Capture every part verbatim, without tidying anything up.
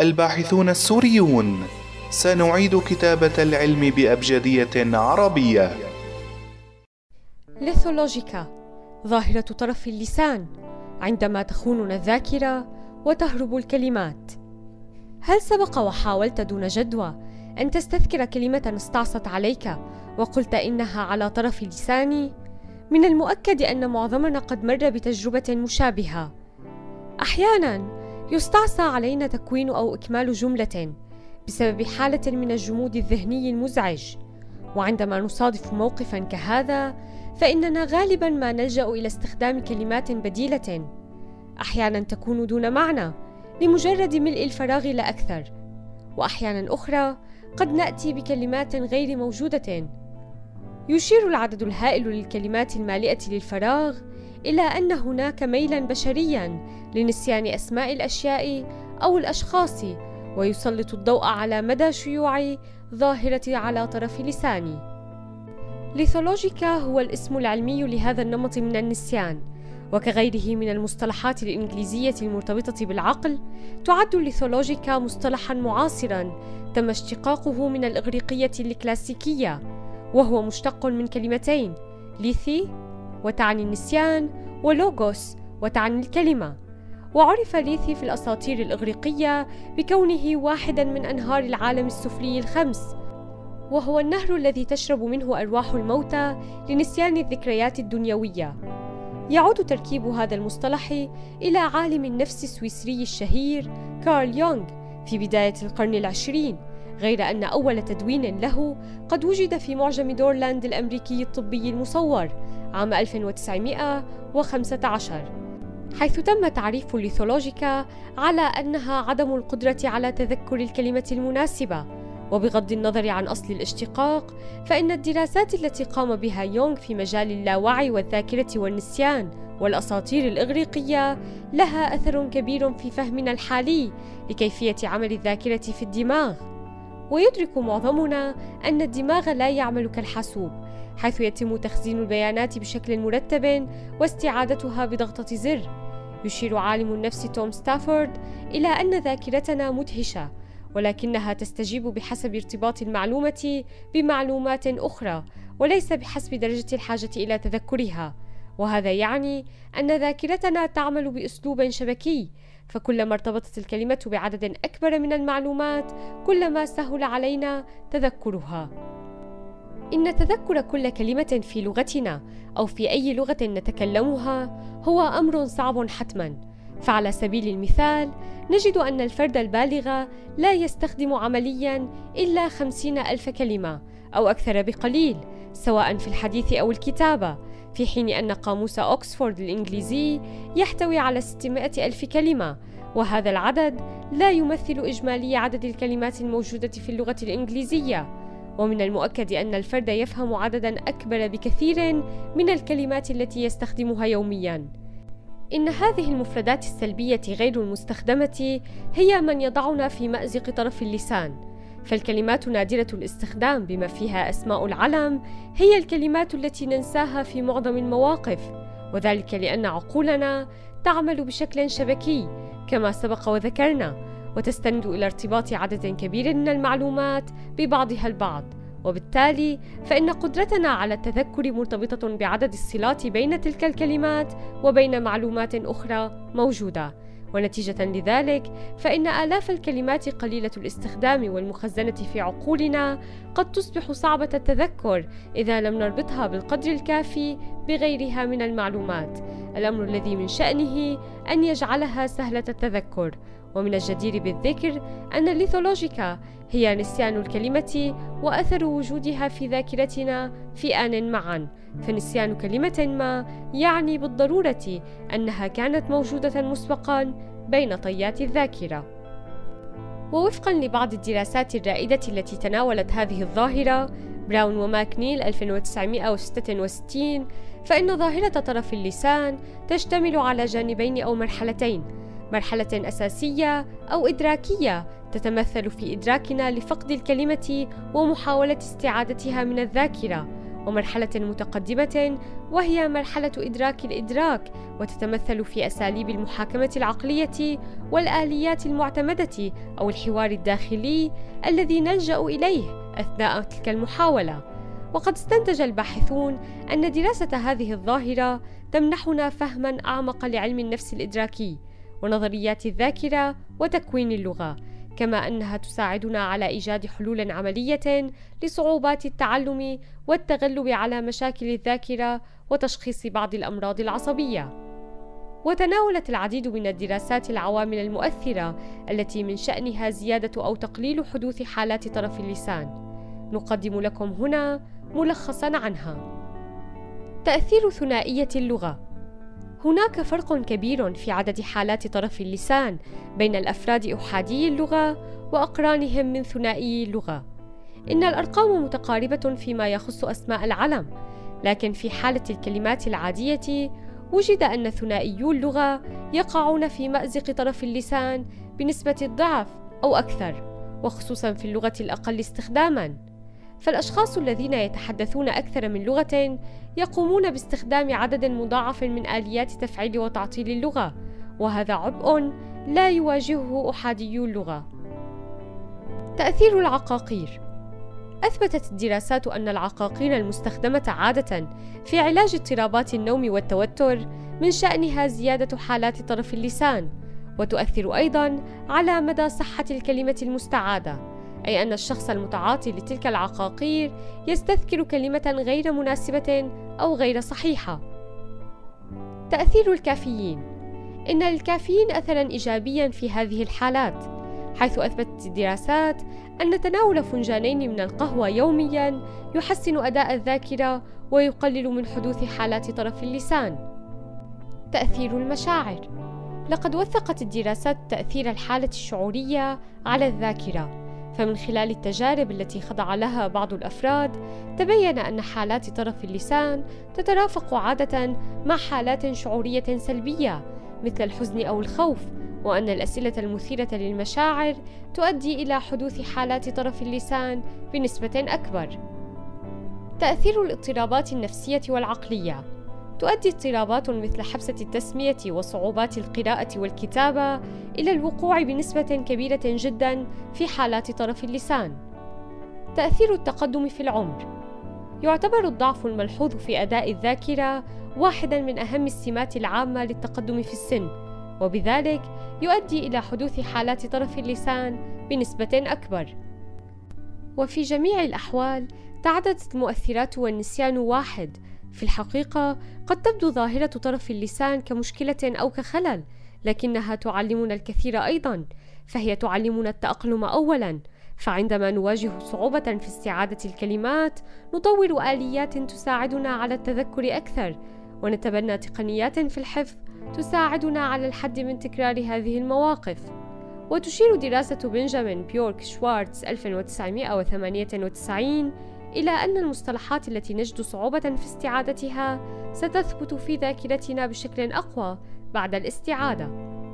الباحثون السوريون سنعيد كتابة العلم بأبجدية عربية. ليثولوجيكا، ظاهرة طرف اللسان عندما تخوننا الذاكرة وتهرب الكلمات. هل سبق وحاولت دون جدوى أن تستذكر كلمة استعصت عليك وقلت إنها على طرف لساني؟ من المؤكد أن معظمنا قد مر بتجربة مشابهة. أحياناً يستعصى علينا تكوين أو إكمال جملة بسبب حالة من الجمود الذهني المزعج، وعندما نصادف موقفاً كهذا فإننا غالباً ما نلجأ إلى استخدام كلمات بديلة، أحياناً تكون دون معنى لمجرد ملء الفراغ لا أكثر، وأحياناً أخرى قد نأتي بكلمات غير موجودة. يشير العدد الهائل للكلمات المالئة للفراغ إلى أن هناك ميلاً بشرياً لنسيان أسماء الأشياء أو الأشخاص، ويسلط الضوء على مدى شيوع ظاهرة على طرف لساني. ليثولوجيكا هو الاسم العلمي لهذا النمط من النسيان، وكغيره من المصطلحات الإنجليزية المرتبطة بالعقل، تعد الليثولوجيكا مصطلحاً معاصراً تم اشتقاقه من الإغريقية الكلاسيكية، وهو مشتق من كلمتين ليثي وتعني النسيان، ولوغوس وتعني الكلمة. وعرف ليثي في الأساطير الإغريقية بكونه واحداً من أنهار العالم السفلي الخمس، وهو النهر الذي تشرب منه أرواح الموتى لنسيان الذكريات الدنيوية. يعود تركيب هذا المصطلح إلى عالم النفس السويسري الشهير كارل يونغ في بداية القرن العشرين، غير أن أول تدوين له قد وجد في معجم دورلاند الأمريكي الطبي المصور عام ألف وتسعمائة وخمسة عشر، حيث تم تعريف الليثولوجيكا على أنها عدم القدرة على تذكر الكلمة المناسبة. وبغض النظر عن أصل الاشتقاق، فإن الدراسات التي قام بها يونغ في مجال اللاوعي والذاكرة والنسيان والأساطير الإغريقية لها أثر كبير في فهمنا الحالي لكيفية عمل الذاكرة في الدماغ. ويدرك معظمنا أن الدماغ لا يعمل كالحاسوب، حيث يتم تخزين البيانات بشكل مرتب واستعادتها بضغطة زر. يشير عالم النفس توم ستافورد إلى أن ذاكرتنا مدهشة، ولكنها تستجيب بحسب ارتباط المعلومة بمعلومات أخرى، وليس بحسب درجة الحاجة إلى تذكرها. وهذا يعني أن ذاكرتنا تعمل بأسلوب شبكي، فكلما ارتبطت الكلمة بعدد أكبر من المعلومات كلما سهل علينا تذكرها. إن تذكر كل كلمة في لغتنا أو في أي لغة نتكلمها هو أمر صعب حتماً. فعلى سبيل المثال نجد أن الفرد البالغ لا يستخدم عملياً إلا خمسين ألف كلمة أو أكثر بقليل، سواء في الحديث أو الكتابة، في حين أن قاموس أوكسفورد الإنجليزي يحتوي على ستمائة ألف كلمة، وهذا العدد لا يمثل إجمالي عدد الكلمات الموجودة في اللغة الإنجليزية. ومن المؤكد أن الفرد يفهم عدداً أكبر بكثير من الكلمات التي يستخدمها يومياً. إن هذه المفردات السلبية غير المستخدمة هي من يضعنا في مأزق طرف اللسان، فالكلمات نادرة الاستخدام بما فيها أسماء العلم هي الكلمات التي ننساها في معظم المواقف، وذلك لأن عقولنا تعمل بشكل شبكي كما سبق وذكرنا، وتستند إلى ارتباط عدد كبير من المعلومات ببعضها البعض، وبالتالي فإن قدرتنا على التذكر مرتبطة بعدد الصلات بين تلك الكلمات وبين معلومات أخرى موجودة. ونتيجة لذلك فإن آلاف الكلمات قليلة الاستخدام والمخزنة في عقولنا قد تصبح صعبة التذكر إذا لم نربطها بالقدر الكافي بغيرها من المعلومات، الأمر الذي من شأنه أن يجعلها سهلة التذكر. ومن الجدير بالذكر أن الليثولوجيكا هي نسيان الكلمة وأثر وجودها في ذاكرتنا في آن معا، فنسيان كلمة ما يعني بالضرورة أنها كانت موجودة مسبقا بين طيات الذاكرة. ووفقا لبعض الدراسات الرائدة التي تناولت هذه الظاهرة، براون وماكنيل ألف وتسعمائة وستة وستين، فإن ظاهرة طرف اللسان تشتمل على جانبين أو مرحلتين: مرحلة أساسية أو إدراكية تتمثل في إدراكنا لفقد الكلمة ومحاولة استعادتها من الذاكرة، ومرحلة متقدمة وهي مرحلة إدراك الإدراك، وتتمثل في أساليب المحاكمة العقلية والآليات المعتمدة أو الحوار الداخلي الذي نلجأ إليه أثناء تلك المحاولة. وقد استنتج الباحثون أن دراسة هذه الظاهرة تمنحنا فهماً أعمق لعلم النفس الإدراكي ونظريات الذاكرة وتكوين اللغة، كما أنها تساعدنا على إيجاد حلول عملية لصعوبات التعلم والتغلب على مشاكل الذاكرة وتشخيص بعض الأمراض العصبية. وتناولت العديد من الدراسات العوامل المؤثرة التي من شأنها زيادة أو تقليل حدوث حالات طرف اللسان. نقدم لكم هنا ملخصاً عنها. تأثير ثنائية اللغة. هناك فرق كبير في عدد حالات طرف اللسان بين الأفراد أحادي اللغة وأقرانهم من ثنائي اللغة. إن الأرقام متقاربة فيما يخص أسماء العلم، لكن في حالة الكلمات العادية وجد أن ثنائيو اللغة يقعون في مأزق طرف اللسان بنسبة الضعف أو أكثر، وخصوصاً في اللغة الأقل استخداماً. فالأشخاص الذين يتحدثون أكثر من لغة يقومون باستخدام عدد مضاعف من آليات تفعيل وتعطيل اللغة، وهذا عبء لا يواجهه أحاديو اللغة. تأثير العقاقير. أثبتت الدراسات أن العقاقير المستخدمة عادة في علاج اضطرابات النوم والتوتر من شأنها زيادة حالات طرف اللسان، وتؤثر أيضاً على مدى صحة الكلمة المستعادة، أي أن الشخص المتعاطي لتلك العقاقير يستذكر كلمة غير مناسبة أو غير صحيحة. تأثير الكافيين. إن للكافيين أثراً إيجابياً في هذه الحالات، حيث أثبتت الدراسات أن تناول فنجانين من القهوة يومياً يحسن أداء الذاكرة ويقلل من حدوث حالات طرف اللسان. تأثير المشاعر. لقد وثقت الدراسات تأثير الحالة الشعورية على الذاكرة، فمن خلال التجارب التي خضع لها بعض الأفراد تبين أن حالات طرف اللسان تترافق عادة مع حالات شعورية سلبية مثل الحزن أو الخوف، وأن الأسئلة المثيرة للمشاعر تؤدي إلى حدوث حالات طرف اللسان بنسبة أكبر. تأثير الاضطرابات النفسية والعقلية. تؤدي اضطرابات مثل حبسة التسمية وصعوبات القراءة والكتابة إلى الوقوع بنسبة كبيرة جداً في حالات طرف اللسان. تأثير التقدم في العمر. يعتبر الضعف الملحوظ في أداء الذاكرة واحداً من أهم السمات العامة للتقدم في السن، وبذلك يؤدي إلى حدوث حالات طرف اللسان بنسبة أكبر. وفي جميع الأحوال تعددت المؤثرات والنسيان واحد. في الحقيقة قد تبدو ظاهرة طرف اللسان كمشكلة أو كخلل، لكنها تعلمنا الكثير أيضاً، فهي تعلمنا التأقلم أولاً، فعندما نواجه صعوبة في استعادة الكلمات نطور آليات تساعدنا على التذكر أكثر، ونتبنى تقنيات في الحفظ تساعدنا على الحد من تكرار هذه المواقف. وتشير دراسة بنجامين بيورك شوارتز ألف وتسعمائة وثمانية وتسعين إلى أن المصطلحات التي نجد صعوبة في استعادتها ستثبت في ذاكرتنا بشكل أقوى بعد الاستعادة.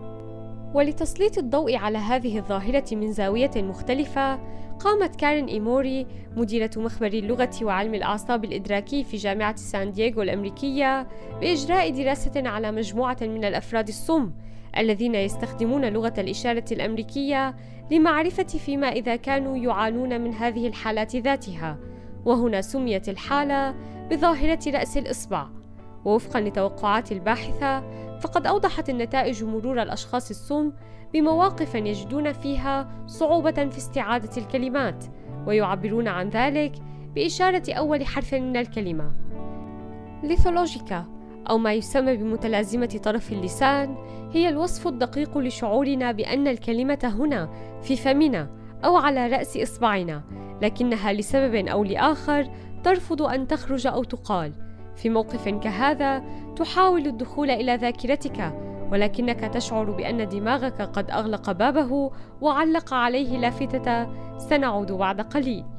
ولتسليط الضوء على هذه الظاهرة من زاوية مختلفة، قامت كارين إيموري مديرة مخبر اللغة وعلم الأعصاب الإدراكي في جامعة سان دييغو الأمريكية بإجراء دراسة على مجموعة من الأفراد الصم الذين يستخدمون لغة الإشارة الأمريكية لمعرفة فيما إذا كانوا يعانون من هذه الحالات ذاتها، وهنا سميت الحالة بظاهرة رأس الإصبع. ووفقا لتوقعات الباحثة، فقد أوضحت النتائج مرور الأشخاص الصم بمواقف يجدون فيها صعوبة في استعادة الكلمات، ويعبرون عن ذلك بإشارة أول حرف من الكلمة. ليثولوجيكا أو ما يسمى بمتلازمة طرف اللسان هي الوصف الدقيق لشعورنا بأن الكلمة هنا في فمنا أو على رأس إصبعنا، لكنها لسبب أو لآخر ترفض أن تخرج أو تقال. في موقف كهذا تحاول الدخول إلى ذاكرتك، ولكنك تشعر بأن دماغك قد أغلق بابه وعلق عليه لافتة: سنعود بعد قليل.